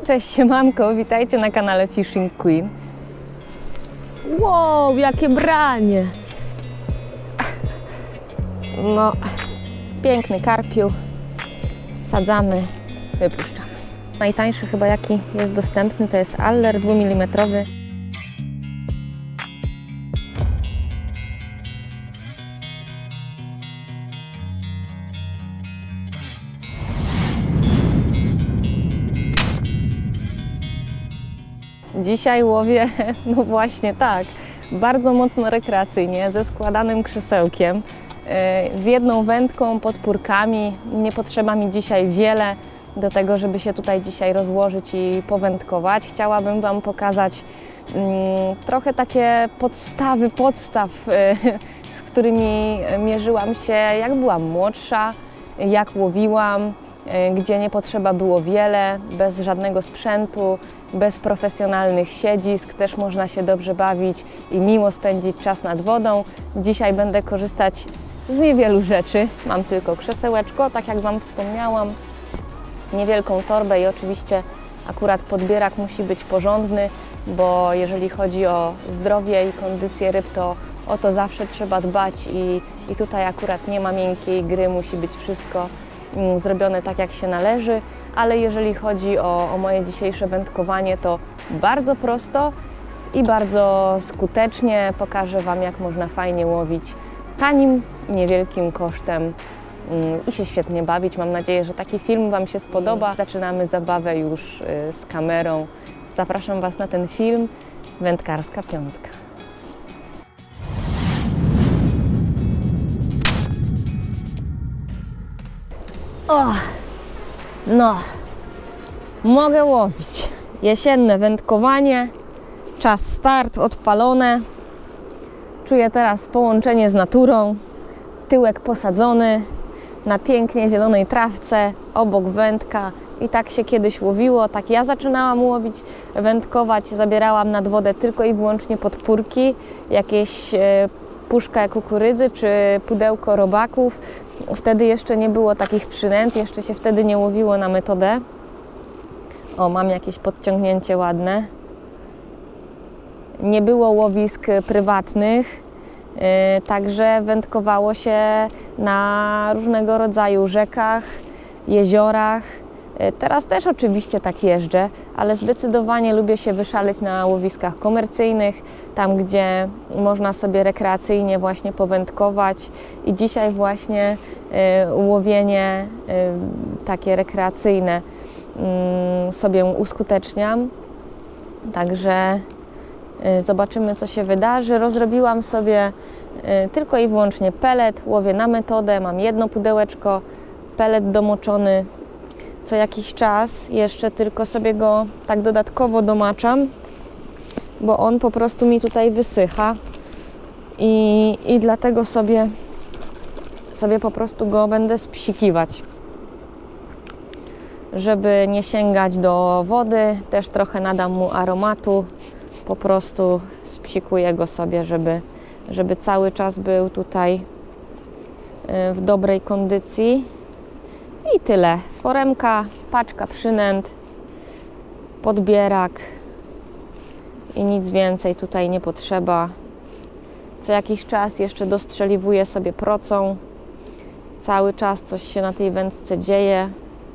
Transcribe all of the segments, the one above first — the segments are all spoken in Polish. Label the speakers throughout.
Speaker 1: Cześć, siemanko, witajcie na kanale Fishing Queen.
Speaker 2: Wow, jakie branie!
Speaker 1: No, piękny karpiu. Wsadzamy, wypuszczamy. Najtańszy chyba jaki jest dostępny to jest Aller 2 mm. Dzisiaj łowię, no właśnie tak, bardzo mocno rekreacyjnie, ze składanym krzesełkiem, z jedną wędką, podpórkami. Nie potrzeba mi dzisiaj wiele do tego, żeby się tutaj dzisiaj rozłożyć i powędkować. Chciałabym Wam pokazać trochę takie podstaw, z którymi mierzyłam się, jak byłam młodsza, jak łowiłam, gdzie nie potrzeba było wiele, bez żadnego sprzętu, bez profesjonalnych siedzisk, też można się dobrze bawić i miło spędzić czas nad wodą. Dzisiaj będę korzystać z niewielu rzeczy. Mam tylko krzesełeczko, tak jak Wam wspomniałam, niewielką torbę i oczywiście akurat podbierak musi być porządny, bo jeżeli chodzi o zdrowie i kondycję ryb, to o to zawsze trzeba dbać i tutaj akurat nie ma miękkiej gry, musi być wszystko zrobione tak, jak się należy, ale jeżeli chodzi o moje dzisiejsze wędkowanie, to bardzo prosto i bardzo skutecznie pokażę Wam, jak można fajnie łowić tanim i niewielkim kosztem i się świetnie bawić. Mam nadzieję, że taki film Wam się spodoba. Zaczynamy zabawę już z kamerą. Zapraszam Was na ten film Wędkarska Piątka. O, no, mogę łowić. Jesienne wędkowanie, czas start, odpalone. Czuję teraz połączenie z naturą, tyłek posadzony na pięknie zielonej trawce, obok wędka. I tak się kiedyś łowiło, tak ja zaczynałam łowić, wędkować. Zabierałam nad wodę tylko i wyłącznie podpórki, jakieś puszkę kukurydzy czy pudełko robaków. Wtedy jeszcze nie było takich przynęt, jeszcze się wtedy nie łowiło na metodę. O, mam jakieś podciągnięcie ładne. Nie było łowisk prywatnych, także wędkowało się na różnego rodzaju rzekach, jeziorach. Teraz też oczywiście tak jeżdżę, ale zdecydowanie lubię się wyszaleć na łowiskach komercyjnych, tam gdzie można sobie rekreacyjnie właśnie powędkować i dzisiaj właśnie łowienie takie rekreacyjne sobie uskuteczniam. Także zobaczymy, co się wydarzy. Rozrobiłam sobie tylko i wyłącznie pelet, łowię na metodę, mam jedno pudełeczko, pelet domoczony. Co jakiś czas jeszcze tylko sobie go tak dodatkowo domaczam, bo on po prostu mi tutaj wysycha i dlatego sobie po prostu go będę spsikiwać, żeby nie sięgać do wody. Też trochę nadam mu aromatu, po prostu spsikuję go sobie, żeby cały czas był tutaj w dobrej kondycji. I tyle. Foremka, paczka przynęt, podbierak i nic więcej tutaj nie potrzeba. Co jakiś czas jeszcze dostrzeliwuję sobie procą. Cały czas coś się na tej wędce dzieje.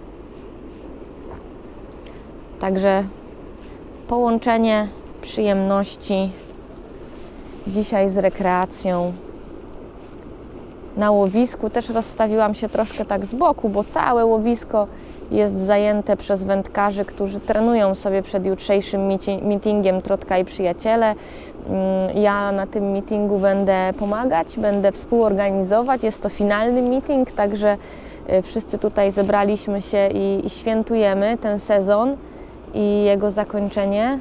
Speaker 1: Także połączenie przyjemności dzisiaj z rekreacją. Na łowisku też rozstawiłam się troszkę tak z boku, bo całe łowisko jest zajęte przez wędkarzy, którzy trenują sobie przed jutrzejszym meetingiem Trotka i Przyjaciele. Ja na tym meetingu będę pomagać, będę współorganizować. Jest to finalny meeting, także wszyscy tutaj zebraliśmy się i świętujemy ten sezon i jego zakończenie.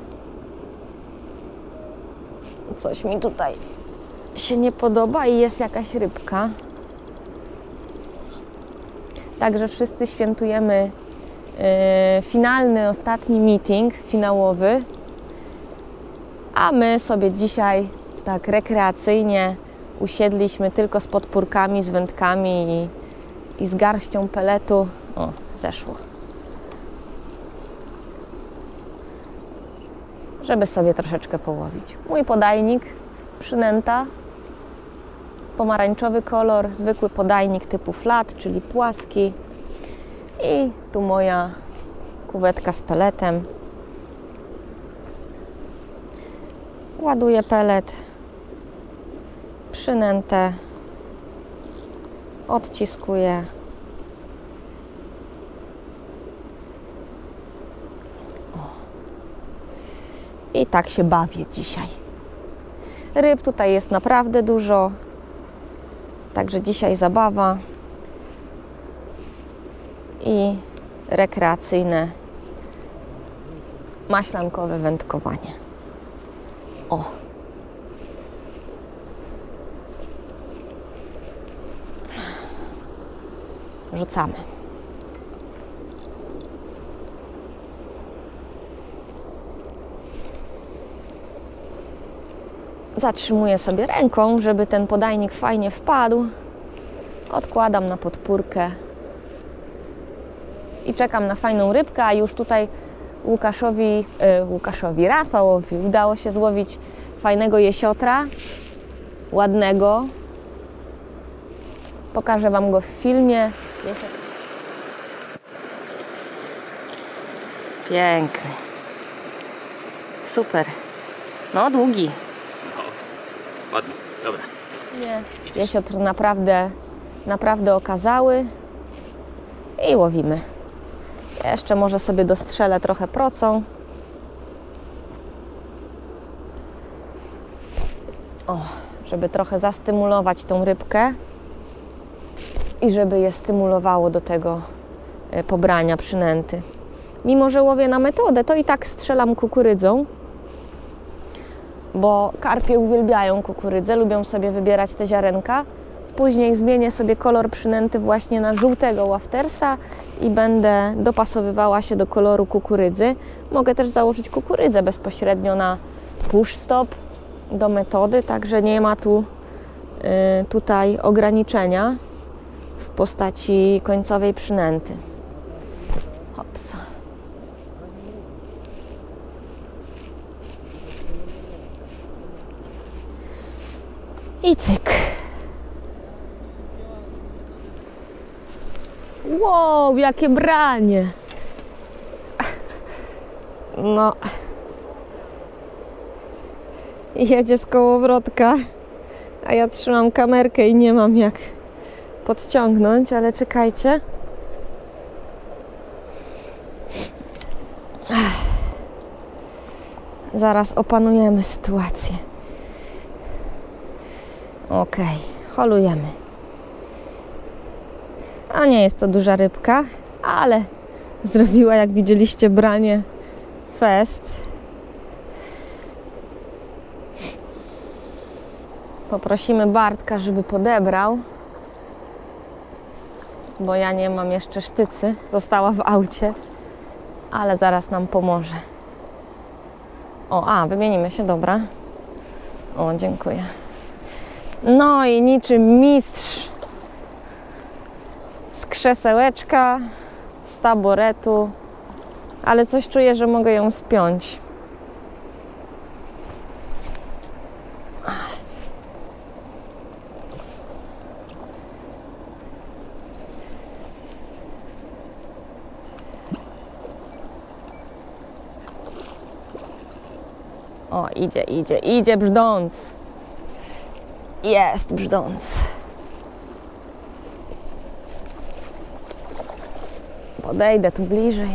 Speaker 1: Coś mi tutaj się nie podoba i jest jakaś rybka. Także wszyscy świętujemy finalny, ostatni meeting finałowy, a my sobie dzisiaj tak rekreacyjnie usiedliśmy tylko z podpórkami, z wędkami i z garścią peletu. O, zeszło. żeby sobie troszeczkę połowić. Mój podajnik, przynęta, pomarańczowy kolor, zwykły podajnik typu flat, czyli płaski. I tu moja kuwetka z peletem. Ładuję pelet, przynętę, odciskuję. I tak się bawię dzisiaj. Ryb tutaj jest naprawdę dużo, także dzisiaj zabawa i rekreacyjne, maślankowe wędkowanie. O! Rzucamy. Zatrzymuję sobie ręką, żeby ten podajnik fajnie wpadł. Odkładam na podpórkę i czekam na fajną rybkę, a już tutaj Rafałowi udało się złowić fajnego jesiotra, ładnego. Pokażę Wam go w filmie. Piękny. Super. No, długi.
Speaker 2: Ładnie, dobra.
Speaker 1: Nie. Jesiotr naprawdę okazały i łowimy. Jeszcze może sobie dostrzelę trochę procą. O, żeby trochę zastymulować tą rybkę i żeby je stymulowało do tego pobrania przynęty. Mimo że łowię na metodę, to i tak strzelam kukurydzą, bo karpie uwielbiają kukurydzę, lubią sobie wybierać te ziarenka. Później zmienię sobie kolor przynęty właśnie na żółtego waftersa i będę dopasowywała się do koloru kukurydzy. Mogę też założyć kukurydzę bezpośrednio na push stop do metody, także nie ma tu tutaj ograniczenia w postaci końcowej przynęty. Hopsa. I cyk. Wow, jakie branie! No. Jedzie z kołowrotka, a ja trzymam kamerkę i nie mam jak podciągnąć, ale czekajcie. Zaraz opanujemy sytuację. Ok, holujemy. A nie jest to duża rybka, ale zrobiła, jak widzieliście, branie fest. Poprosimy Bartka, żeby podebrał, bo ja nie mam jeszcze sztycy. Została w aucie, ale zaraz nam pomoże. O, wymienimy się, dobra. O, dziękuję. No i niczym mistrz z krzesełeczka, z taboretu, ale coś czuję, że mogę ją spiąć. O, idzie brzdąc. Jest brzdąc. Podejdę tu bliżej.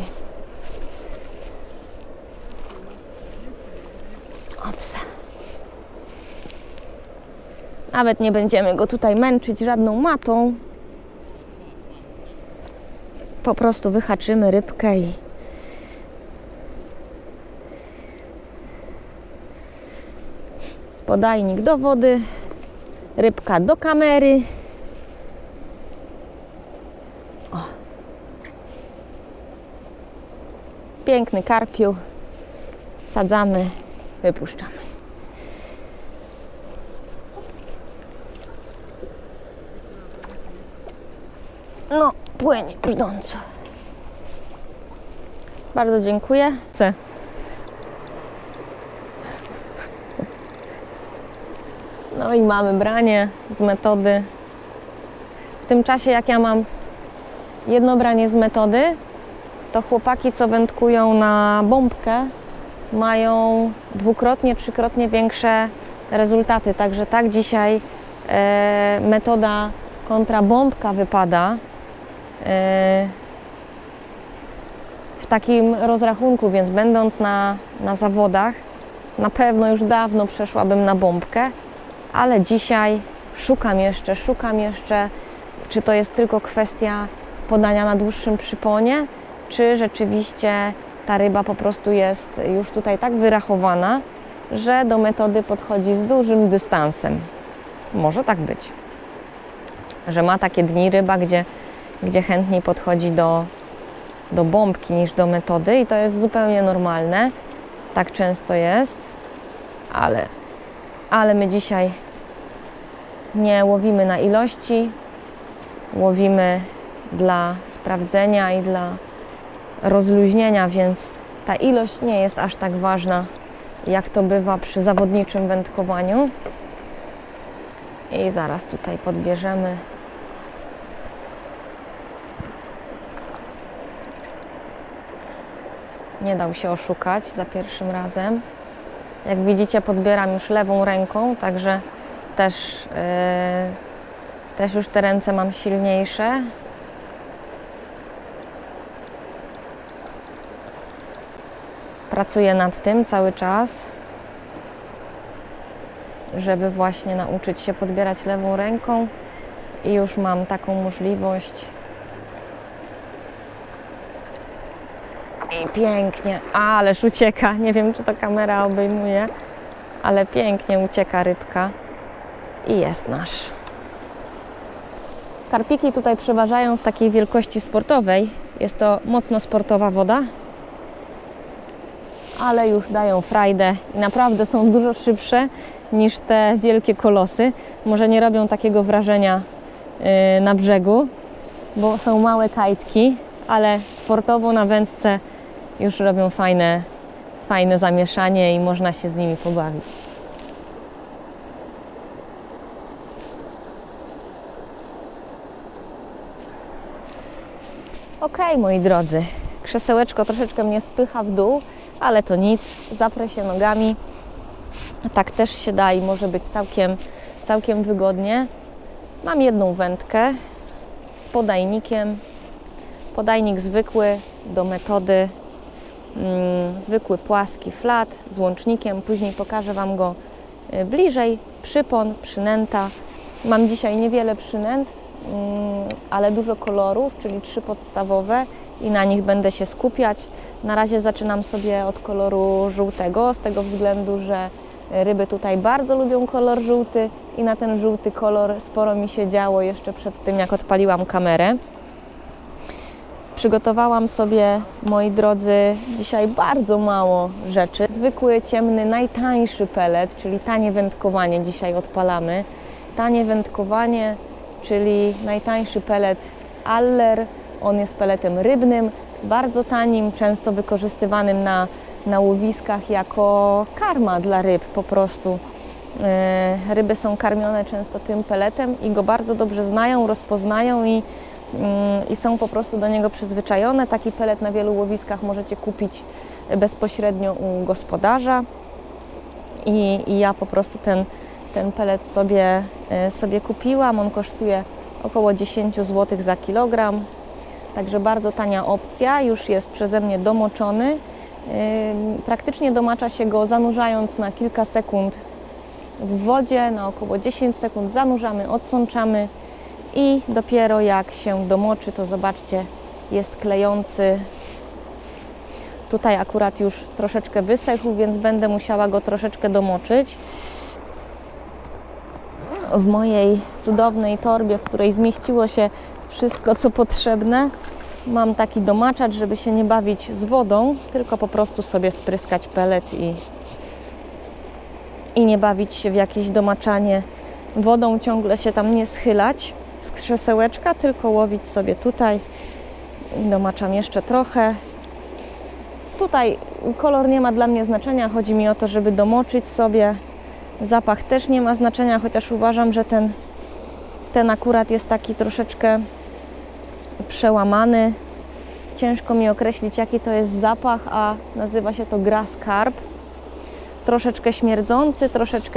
Speaker 1: Opsa. Nawet nie będziemy go tutaj męczyć żadną matą. Po prostu wyhaczymy rybkę i podajnik do wody, rybka do kamery. O. Piękny karpiu. Wsadzamy, wypuszczamy. No, płynie brzdąco. Bardzo dziękuję. No i mamy branie z metody. W tym czasie, jak ja mam jedno branie z metody, to chłopaki, co wędkują na bombkę, mają dwukrotnie, trzykrotnie większe rezultaty. Także tak dzisiaj metoda kontra bombka wypada w takim rozrachunku, więc będąc na zawodach, na pewno już dawno przeszłabym na bombkę, ale dzisiaj szukam jeszcze, czy to jest tylko kwestia podania na dłuższym przyponie, czy rzeczywiście ta ryba po prostu jest już tutaj tak wyrachowana, że do metody podchodzi z dużym dystansem. Może tak być, że ma takie dni ryba, gdzie chętniej podchodzi do bombki niż do metody i to jest zupełnie normalne. Tak często jest, ale my dzisiaj nie łowimy na ilości, łowimy dla sprawdzenia i dla rozluźnienia, więc ta ilość nie jest aż tak ważna, jak to bywa przy zawodniczym wędkowaniu. I zaraz tutaj podbierzemy. Nie dał się oszukać za pierwszym razem. Jak widzicie, podbieram już lewą ręką, także też już te ręce mam silniejsze. Pracuję nad tym cały czas, żeby właśnie nauczyć się podbierać lewą ręką i już mam taką możliwość. I pięknie, ależ ucieka, nie wiem, czy to kamera obejmuje, ale pięknie ucieka rybka i jest nasz. Karpiki tutaj przeważają w takiej wielkości sportowej, jest to mocno sportowa woda, ale już dają frajdę i naprawdę są dużo szybsze niż te wielkie kolosy. Może nie robią takiego wrażenia na brzegu, bo są małe kajtki, ale sportowo na wędce już robią fajne zamieszanie i można się z nimi pobawić. Ok, moi drodzy, krzesełeczko troszeczkę mnie spycha w dół, ale to nic, zaprę się nogami. Tak też się da i może być całkiem wygodnie. Mam jedną wędkę z podajnikiem. Podajnik zwykły do metody, zwykły płaski flat z łącznikiem. Później pokażę Wam go bliżej. Przypon, przynęta. Mam dzisiaj niewiele przynęt, ale dużo kolorów, czyli 3 podstawowe i na nich będę się skupiać. Na razie zaczynam sobie od koloru żółtego, z tego względu, że ryby tutaj bardzo lubią kolor żółty i na ten żółty kolor sporo mi się działo jeszcze przed tym, jak odpaliłam kamerę. Przygotowałam sobie, moi drodzy, dzisiaj bardzo mało rzeczy. Zwykły, ciemny, najtańszy pelet, czyli tanie wędkowanie dzisiaj odpalamy. Tanie wędkowanie, czyli najtańszy pelet Aller. On jest peletem rybnym, bardzo tanim, często wykorzystywanym na łowiskach jako karma dla ryb po prostu. Ryby są karmione często tym peletem i go bardzo dobrze znają, rozpoznają i są po prostu do niego przyzwyczajone. Taki pelet na wielu łowiskach możecie kupić bezpośrednio u gospodarza i ja po prostu ten pelet sobie kupiłam. On kosztuje około 10 zł za kilogram, także bardzo tania opcja. Już jest przeze mnie domoczony. Praktycznie domacza się go zanurzając na kilka sekund w wodzie, na około 10 sekund zanurzamy, odsączamy i dopiero jak się domoczy, to zobaczcie, jest klejący. Tutaj akurat już troszeczkę wysechł, więc będę musiała go troszeczkę domoczyć. W mojej cudownej torbie, w której zmieściło się wszystko, co potrzebne, mam taki domaczacz, żeby się nie bawić z wodą, tylko po prostu sobie spryskać pelet i nie bawić się w jakieś domaczanie wodą, ciągle się tam nie schylać z krzesełeczka, tylko łowić sobie tutaj. Domaczam jeszcze trochę. Tutaj kolor nie ma dla mnie znaczenia, chodzi mi o to, żeby domoczyć sobie Zapach też nie ma znaczenia, chociaż uważam, że ten akurat jest taki troszeczkę przełamany. Ciężko mi określić, jaki to jest zapach, a nazywa się to grass carp. Troszeczkę śmierdzący, troszeczkę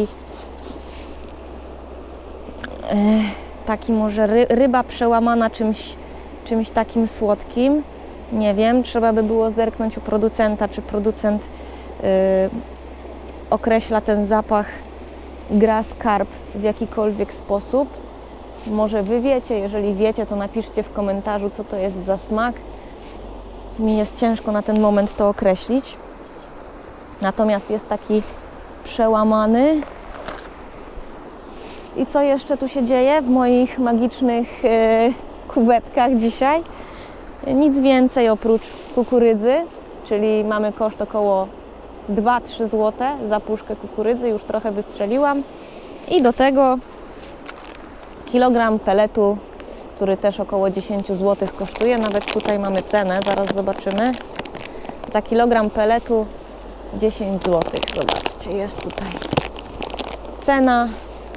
Speaker 1: taki może ryba przełamana czymś takim słodkim. Nie wiem, trzeba by było zerknąć u producenta, czy producent określa ten zapach grass carp w jakikolwiek sposób. Może Wy wiecie, jeżeli wiecie, to napiszcie w komentarzu, co to jest za smak. Mi jest ciężko na ten moment to określić. Natomiast jest taki przełamany. I co jeszcze tu się dzieje w moich magicznych kubetkach dzisiaj? Nic więcej oprócz kukurydzy, czyli mamy koszt około 2-3 zł za puszkę kukurydzy, już trochę wystrzeliłam. I do tego kilogram peletu, który też około 10 zł kosztuje. Nawet tutaj mamy cenę, zaraz zobaczymy. Za kilogram peletu 10 zł. Zobaczcie, jest tutaj cena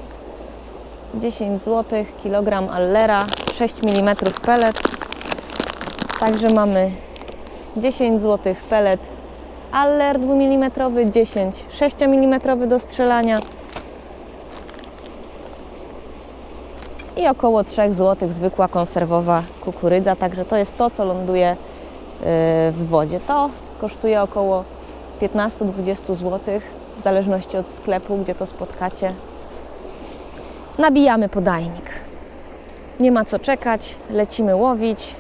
Speaker 1: 10 zł, kilogram Allera, 6 mm pelet. Także mamy 10 zł pelet Aller 2 mm, 10 6 mm do strzelania i około 3 zł zwykła konserwowa kukurydza. Także to jest to, co ląduje w wodzie. To kosztuje około 15-20 zł, w zależności od sklepu, gdzie to spotkacie. Nabijamy podajnik. Nie ma co czekać, lecimy łowić.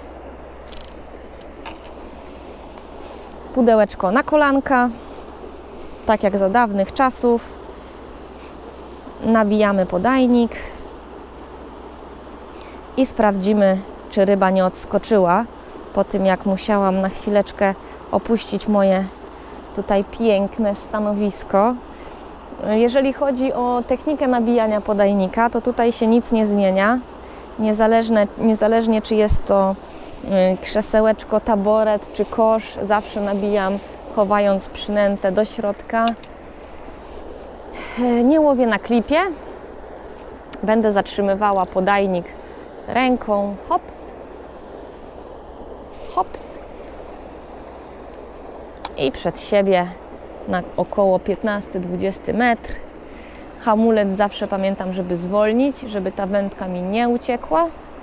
Speaker 1: Pudełeczko na kolanka, tak jak za dawnych czasów. Nabijamy podajnik i sprawdzimy, czy ryba nie odskoczyła po tym, jak musiałam na chwileczkę opuścić moje tutaj piękne stanowisko. Jeżeli chodzi o technikę nabijania podajnika, to tutaj się nic nie zmienia. Niezależnie czy jest to krzesełeczko, taboret czy kosz, zawsze nabijam chowając przynętę do środka. Nie łowię na klipie. Będę zatrzymywała podajnik ręką. Hops, hops i przed siebie na około 15-20 metr. Hamulec zawsze pamiętam, żeby zwolnić, żeby ta wędka mi nie uciekła.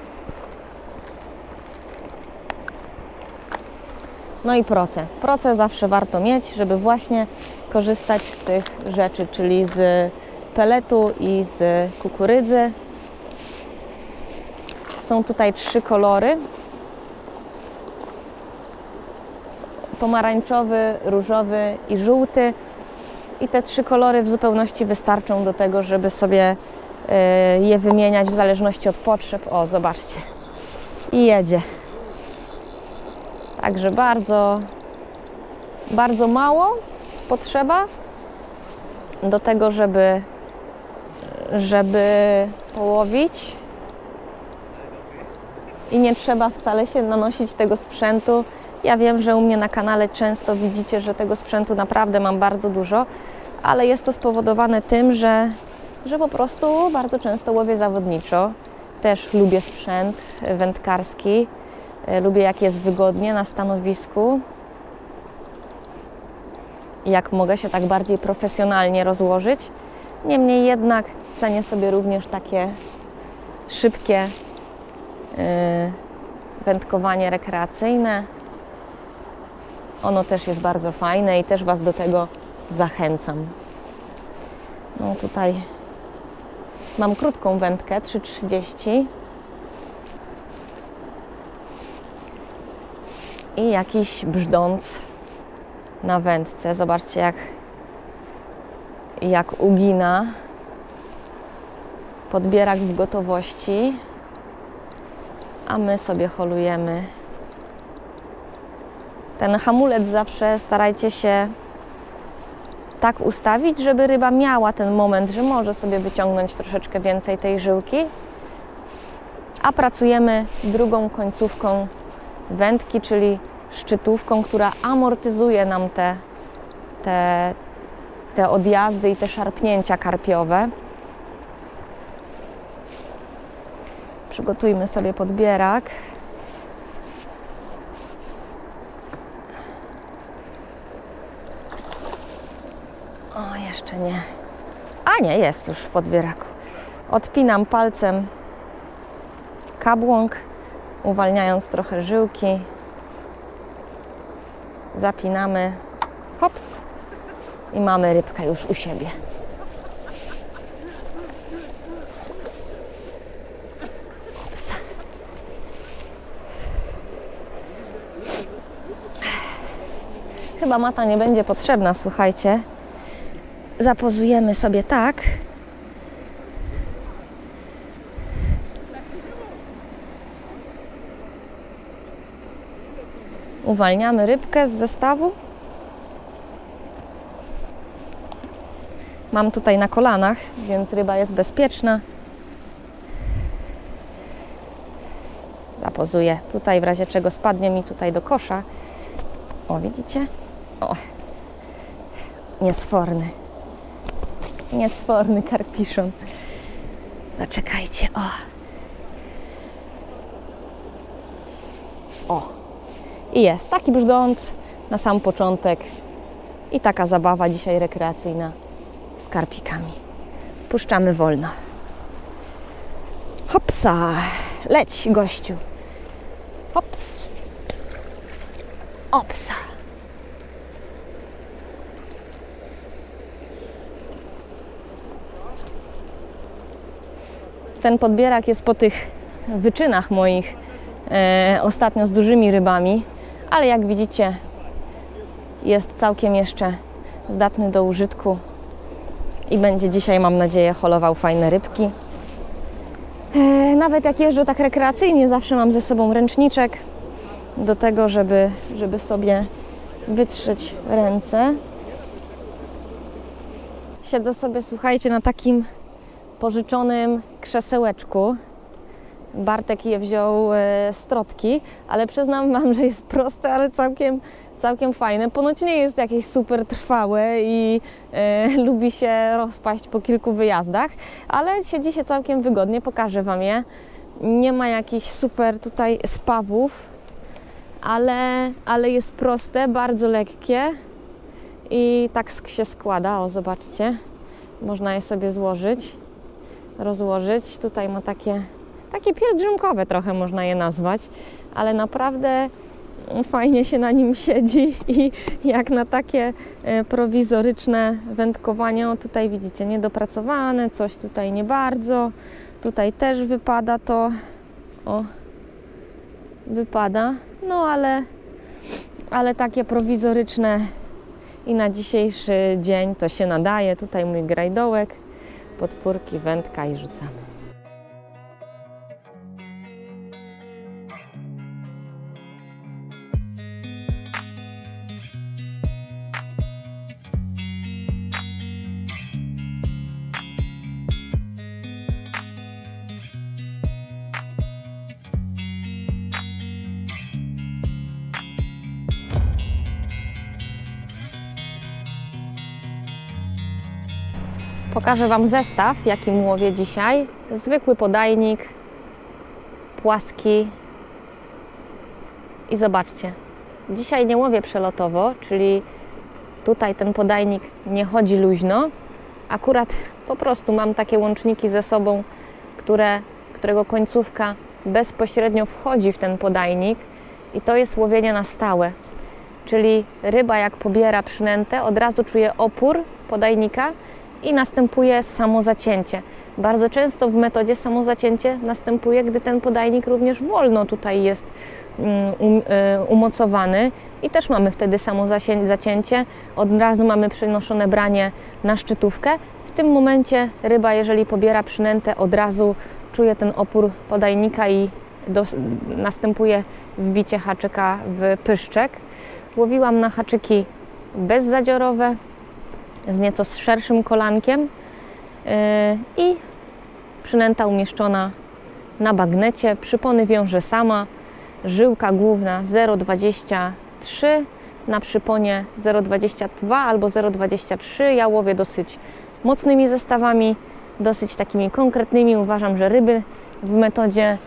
Speaker 1: No i proce. Proce zawsze warto mieć, żeby właśnie korzystać z tych rzeczy, czyli z peletu i z kukurydzy. Są tutaj 3 kolory. Pomarańczowy, różowy i żółty. I te 3 kolory w zupełności wystarczą do tego, żeby sobie je wymieniać w zależności od potrzeb. O, zobaczcie. I jedzie. Także bardzo mało potrzeba do tego, żeby połowić. I nie trzeba wcale się nanosić tego sprzętu. Ja wiem, że u mnie na kanale często widzicie, że tego sprzętu naprawdę mam bardzo dużo, ale jest to spowodowane tym, że po prostu bardzo często łowię zawodniczo. Też lubię sprzęt wędkarski, lubię, jak jest wygodnie na stanowisku. Jak mogę się tak bardziej profesjonalnie rozłożyć. Niemniej jednak cenię sobie również takie szybkie wędkowanie rekreacyjne. Ono też jest bardzo fajne i też Was do tego zachęcam. No tutaj mam krótką wędkę, 3,30 i jakiś brzdąc na wędce. Zobaczcie, jak ugina. Podbierak w gotowości, a my sobie holujemy. Ten hamulec zawsze starajcie się tak ustawić, żeby ryba miała ten moment, że może sobie wyciągnąć troszeczkę więcej tej żyłki, a pracujemy drugą końcówką wędki, czyli szczytówką, która amortyzuje nam te odjazdy i te szarpnięcia karpiowe. Przygotujmy sobie podbierak. O, jeszcze nie. A nie, jest już w podbieraku. Odpinam palcem kabłąk, uwalniając trochę żyłki. Zapinamy. Hops. I mamy rybkę już u siebie. Hops. Chyba mata nie będzie potrzebna, słuchajcie. Zapozujemy sobie tak. Uwalniamy rybkę z zestawu. Mam tutaj na kolanach, więc ryba jest bezpieczna. Zapozuję tutaj, w razie czego spadnie mi tutaj do kosza. O, widzicie? O, niesforny. Niesforny karpiszon. Zaczekajcie, o. O. I jest taki brzdąc na sam początek. I taka zabawa dzisiaj rekreacyjna z karpikami. Puszczamy wolno. Hopsa! Leć, gościu. Hops. Opsa. Ten podbierak jest po tych wyczynach moich ostatnio z dużymi rybami, ale jak widzicie jest całkiem jeszcze zdatny do użytku i będzie dzisiaj, mam nadzieję, holował fajne rybki. Nawet jak jeżdżę tak rekreacyjnie, zawsze mam ze sobą ręczniczek do tego, żeby sobie wytrzeć ręce. Siedzę sobie, słuchajcie, na takim pożyczonym krzesełeczku. Bartek je wziął z Trotki, ale przyznam Wam, że jest proste, ale całkiem fajne. Ponoć nie jest jakieś super trwałe i lubi się rozpaść po kilku wyjazdach, ale siedzi się całkiem wygodnie, pokażę Wam je. Nie ma jakichś super tutaj spawów, ale jest proste, bardzo lekkie i tak się składa. O, zobaczcie, można je sobie złożyć, rozłożyć. Tutaj ma takie pielgrzymkowe trochę można je nazwać, ale naprawdę fajnie się na nim siedzi i jak na takie prowizoryczne wędkowanie, o tutaj widzicie niedopracowane, coś tutaj nie bardzo, tutaj też wypada to, o, wypada, no ale takie prowizoryczne i na dzisiejszy dzień to się nadaje. Tutaj mój grajdołek, podpórki, wędka i rzucamy. Pokażę Wam zestaw, jakim łowię dzisiaj. Zwykły podajnik, płaski i zobaczcie, dzisiaj nie łowię przelotowo, czyli tutaj ten podajnik nie chodzi luźno. Akurat po prostu mam takie łączniki ze sobą, którego końcówka bezpośrednio wchodzi w ten podajnik i to jest łowienie na stałe. Czyli ryba jak pobiera przynętę, od razu czuje opór podajnika i następuje samo zacięcie. Bardzo często w metodzie samo zacięcie następuje, gdy ten podajnik również wolno tutaj jest umocowany i też mamy wtedy samo zacięcie. Od razu mamy przenoszone branie na szczytówkę. W tym momencie ryba, jeżeli pobiera przynętę, od razu czuje ten opór podajnika i następuje wbicie haczyka w pyszczek. Łowiłam na haczyki bezzadziorowe, z nieco szerszym kolankiem i przynęta umieszczona na bagnecie. Przypony wiąże sama, żyłka główna 0,23, na przyponie 0,22 albo 0,23. Ja łowię dosyć mocnymi zestawami, dosyć takimi konkretnymi. Uważam, że ryby w metodzie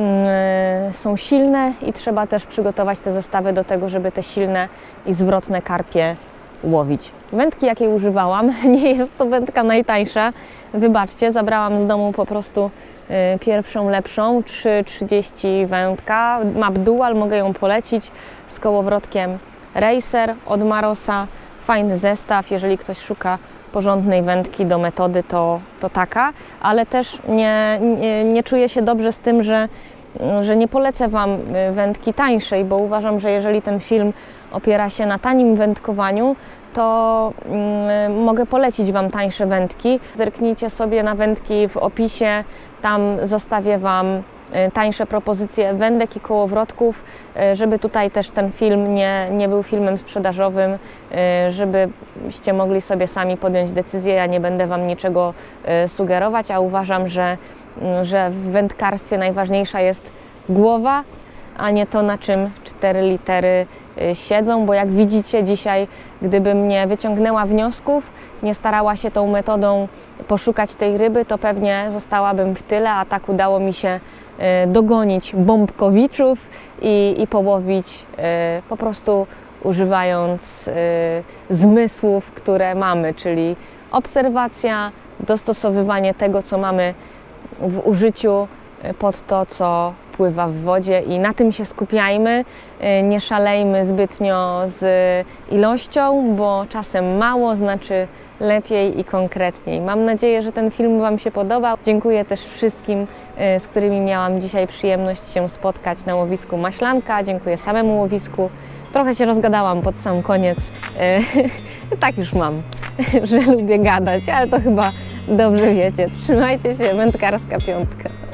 Speaker 1: są silne i trzeba też przygotować te zestawy do tego, żeby te silne i zwrotne karpie łowić. Wędki, jakiej używałam, nie jest to wędka najtańsza. Wybaczcie, zabrałam z domu po prostu pierwszą, lepszą, 3,30 wędka. Map Dual, mogę ją polecić, z kołowrotkiem Racer od Marosa. Fajny zestaw, jeżeli ktoś szuka porządnej wędki do metody, to taka, ale też nie czuję się dobrze z tym, że nie polecę Wam wędki tańszej, bo uważam, że jeżeli ten film opiera się na tanim wędkowaniu, to mogę polecić Wam tańsze wędki. Zerknijcie sobie na wędki w opisie, tam zostawię Wam tańsze propozycje wędek i kołowrotków, żeby tutaj też ten film nie był filmem sprzedażowym, żebyście mogli sobie sami podjąć decyzję. Ja nie będę Wam niczego sugerować, a uważam, że w wędkarstwie najważniejsza jest głowa, a nie to, na czym 4 litery siedzą, bo jak widzicie dzisiaj, gdybym nie wyciągnęła wniosków, nie starała się tą metodą poszukać tej ryby, to pewnie zostałabym w tyle, a tak udało mi się dogonić bombkowiczów i połowić po prostu używając zmysłów, które mamy, czyli obserwacja, dostosowywanie tego, co mamy w użyciu pod to, co pływa w wodzie i na tym się skupiajmy, nie szalejmy zbytnio z ilością, bo czasem mało znaczy lepiej i konkretniej. Mam nadzieję, że ten film Wam się podobał. Dziękuję też wszystkim, z którymi miałam dzisiaj przyjemność się spotkać na łowisku Maślanka. Dziękuję samemu łowisku. Trochę się rozgadałam pod sam koniec. Tak już mam, że lubię gadać, ale to chyba dobrze wiecie. Trzymajcie się, wędkarska piątka.